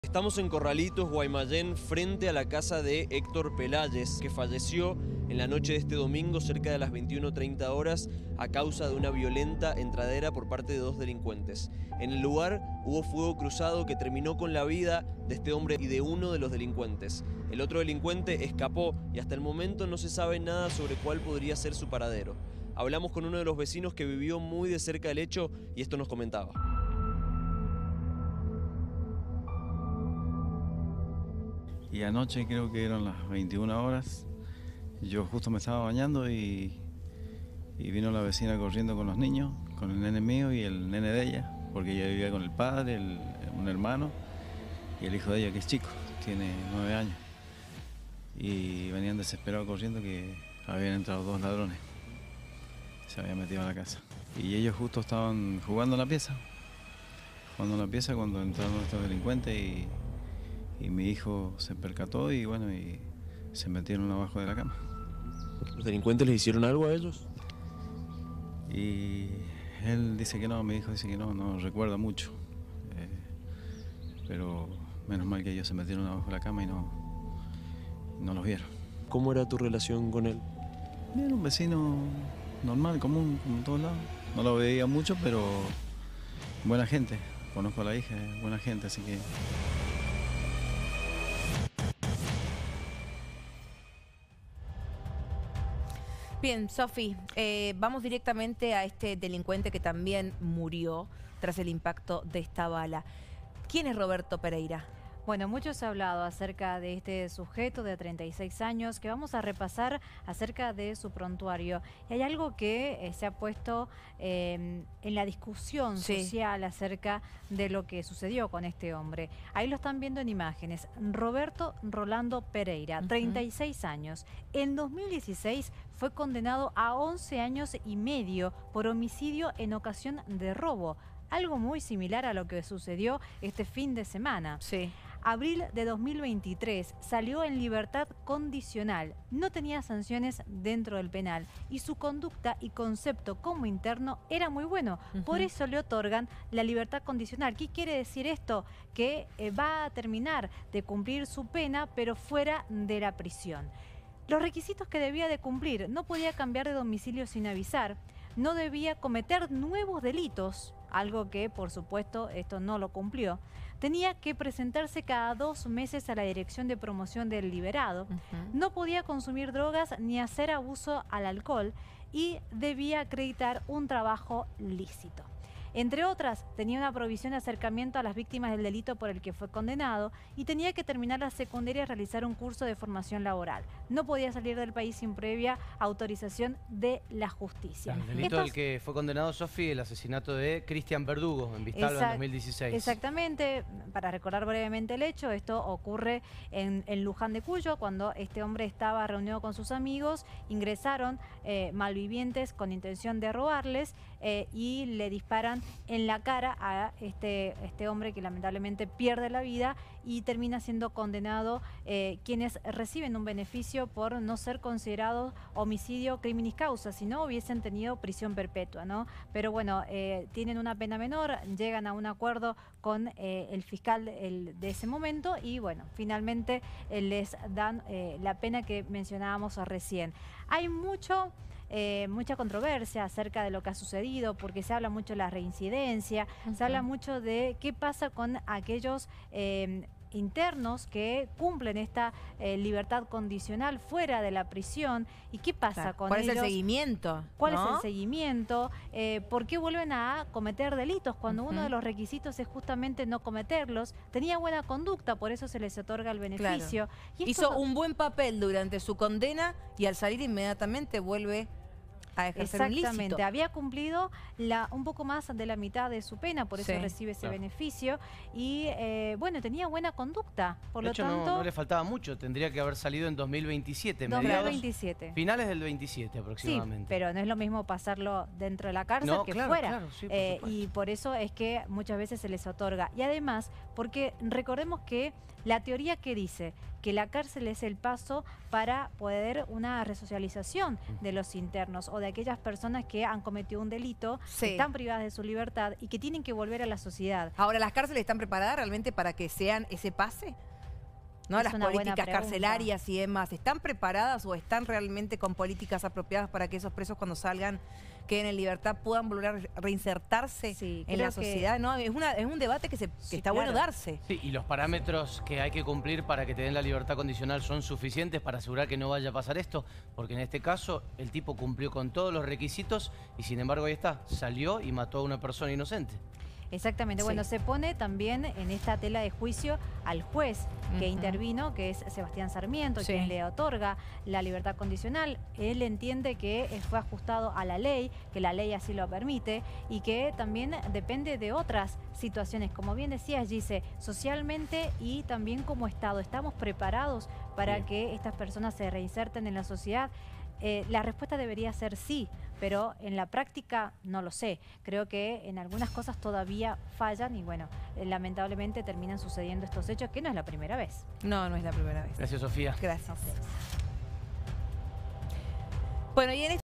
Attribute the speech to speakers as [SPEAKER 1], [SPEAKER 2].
[SPEAKER 1] Estamos en Corralitos, Guaymallén, frente a la casa de Héctor Peláez, que falleció en la noche de este domingo cerca de las 21:30 horas a causa de una violenta entradera por parte de dos delincuentes. En el lugar hubo fuego cruzado que terminó con la vida de este hombre y de uno de los delincuentes. El otro delincuente escapó y hasta el momento no se sabe nada sobre cuál podría ser su paradero. Hablamos con uno de los vecinos que vivió muy de cerca el hecho y esto nos comentaba.
[SPEAKER 2] Y anoche creo que eran las 21 horas, yo justo me estaba bañando y vino la vecina corriendo con los niños, con el nene mío y el nene de ella, porque ella vivía con el padre, un hermano y el hijo de ella que es chico, tiene 9 años. Y venían desesperados corriendo que habían entrado dos ladrones, se habían metido a la casa. Y ellos justo estaban jugando en la pieza cuando entraron estos delincuentes y mi hijo se percató y bueno, y se metieron abajo de la cama.
[SPEAKER 1] ¿Los delincuentes le hicieron algo a ellos?
[SPEAKER 2] Y él dice que no, mi hijo dice que no recuerda mucho. Pero menos mal que ellos se metieron abajo de la cama y no los vieron.
[SPEAKER 1] ¿Cómo era tu relación con él?
[SPEAKER 2] Era un vecino normal, común, como en todos lados. No lo veía mucho, pero buena gente. Conozco a la hija, buena gente, así que...
[SPEAKER 3] Bien, Sofi, vamos directamente a este delincuente que también murió tras el impacto de esta bala. ¿Quién es Roberto Pereira?
[SPEAKER 4] Bueno, mucho se ha hablado acerca de este sujeto de 36 años que vamos a repasar acerca de su prontuario. Y hay algo que se ha puesto en la discusión social acerca de lo que sucedió con este hombre. Ahí lo están viendo en imágenes. Roberto Rolando Pereira, 36 años. En 2016 fue condenado a 11 años y medio por homicidio en ocasión de robo. Algo muy similar a lo que sucedió este fin de semana.
[SPEAKER 3] Sí.
[SPEAKER 4] Abril de 2023 salió en libertad condicional, no tenía sanciones dentro del penal y su conducta y concepto como interno era muy bueno. Por eso le otorgan la libertad condicional. ¿Qué quiere decir esto? Que va a terminar de cumplir su pena pero fuera de la prisión. Los requisitos que debía de cumplir: no podía cambiar de domicilio sin avisar, no debía cometer nuevos delitos, algo que por supuesto esto no lo cumplió. Tenía que presentarse cada 2 meses a la Dirección de Promoción del Liberado, no podía consumir drogas ni hacer abuso al alcohol y debía acreditar un trabajo lícito. Entre otras, tenía una provisión de acercamiento a las víctimas del delito por el que fue condenado y tenía que terminar la secundaria y realizar un curso de formación laboral. No podía salir del país sin previa autorización de la justicia.
[SPEAKER 5] El delito del que fue condenado, Sofi, el asesinato de Cristian Verdugo en Vistalba en 2016.
[SPEAKER 4] Exactamente. Para recordar brevemente el hecho, esto ocurre en Luján de Cuyo, cuando este hombre estaba reunido con sus amigos, ingresaron malvivientes con intención de robarles y le disparan en la cara a este hombre que lamentablemente pierde la vida y termina siendo condenado, quienes reciben un beneficio por no ser considerados homicidio criminis causa, si no hubiesen tenido prisión perpetua, ¿no? Pero bueno, tienen una pena menor, llegan a un acuerdo con el fiscal de ese momento y bueno, finalmente les dan la pena que mencionábamos recién. Hay mucha controversia acerca de lo que ha sucedido, porque se habla mucho de la reincidencia, se habla mucho de qué pasa con aquellos internos que cumplen esta libertad condicional fuera de la prisión y qué pasa con ellos.
[SPEAKER 3] ¿Cuál es el seguimiento?
[SPEAKER 4] ¿Cuál es el seguimiento? ¿Por qué vuelven a cometer delitos cuando uno de los requisitos es justamente no cometerlos? Tenía buena conducta, por eso se les otorga el beneficio.
[SPEAKER 3] Claro.
[SPEAKER 4] Y
[SPEAKER 3] hizo un buen papel durante su condena y al salir inmediatamente vuelve a ejercer un
[SPEAKER 4] Exactamente,
[SPEAKER 3] ilícito.
[SPEAKER 4] había cumplido un poco más de la mitad de su pena, por eso recibe ese beneficio y bueno, tenía buena conducta, por lo tanto...
[SPEAKER 5] No le faltaba mucho, tendría que haber salido en 2027,
[SPEAKER 4] 2027.
[SPEAKER 5] Finales del 27 aproximadamente.
[SPEAKER 4] Sí, pero no es lo mismo pasarlo dentro de la cárcel que fuera.
[SPEAKER 5] Claro, sí, por supuesto.
[SPEAKER 4] Y por eso es que muchas veces se les otorga. Y además, porque recordemos que la teoría que dice que la cárcel es el paso para poder una resocialización de los internos o de aquellas personas que han cometido un delito,
[SPEAKER 3] Sí.
[SPEAKER 4] que están privadas de su libertad y que tienen que volver a la sociedad.
[SPEAKER 3] Ahora, ¿las cárceles están preparadas realmente para que sean ese pase? ¿No?
[SPEAKER 4] Es
[SPEAKER 3] Las
[SPEAKER 4] una buena
[SPEAKER 3] políticas
[SPEAKER 4] pregunta.
[SPEAKER 3] carcelarias y demás, ¿están preparadas o están realmente con políticas apropiadas para que esos presos cuando salgan, queden en libertad, puedan volver a reinsertarse
[SPEAKER 4] Sí,
[SPEAKER 3] en
[SPEAKER 4] creo
[SPEAKER 3] la sociedad? ¿No? Es un debate que
[SPEAKER 4] Sí,
[SPEAKER 3] está bueno
[SPEAKER 4] claro.
[SPEAKER 3] darse.
[SPEAKER 5] Sí, y los parámetros que hay que cumplir para que te den la libertad condicional son suficientes para asegurar que no vaya a pasar esto, porque en este caso el tipo cumplió con todos los requisitos y sin embargo ahí está, salió y mató a una persona inocente.
[SPEAKER 4] Exactamente.
[SPEAKER 3] Sí.
[SPEAKER 4] Bueno, se pone también en esta tela de juicio al juez que
[SPEAKER 3] Ujú.
[SPEAKER 4] intervino, que es Sebastián Sarmiento,
[SPEAKER 3] Sí.
[SPEAKER 4] quien le otorga la libertad condicional. Él entiende que fue ajustado a la ley, que la ley así lo permite y que también depende de otras situaciones. Como bien decías, Gise, socialmente y también como Estado, ¿estamos preparados para
[SPEAKER 5] Sí.
[SPEAKER 4] que estas personas se reinserten en la sociedad? La respuesta debería ser sí, pero en la práctica no lo sé. Creo que en algunas cosas todavía fallan y bueno, lamentablemente terminan sucediendo estos hechos, que no es la primera vez.
[SPEAKER 3] No, no es la primera vez.
[SPEAKER 5] Gracias, Sofía.
[SPEAKER 3] Gracias.
[SPEAKER 4] No sé.
[SPEAKER 3] Bueno, y en